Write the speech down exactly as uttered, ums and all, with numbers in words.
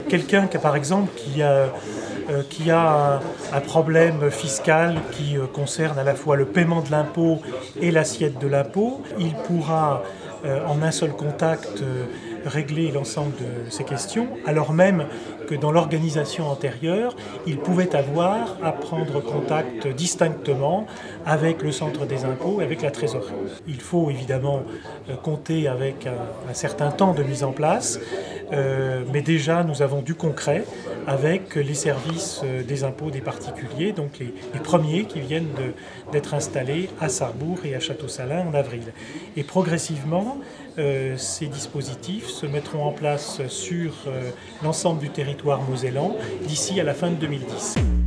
quelqu'un qui, par exemple, qui a, euh, qui a un, un problème fiscal qui euh, concerne à la fois le paiement de l'impôt et l'assiette de l'impôt, il pourra euh, en un seul contact euh, régler l'ensemble de ces questions, alors même que dans l'organisation antérieure, il pouvait avoir à prendre contact distinctement avec le centre des impôts et avec la trésorerie. Il faut évidemment euh, compter avec un, un certain temps de mise en place, euh, mais déjà nous avons du concret avec les services des impôts des particuliers, donc les, les premiers qui viennent d'être installés à Sarrebourg et à Château-Salins en avril. Et progressivement, euh, ces dispositifs se mettront en place sur euh, l'ensemble du territoire mosellan d'ici à la fin de deux mille dix.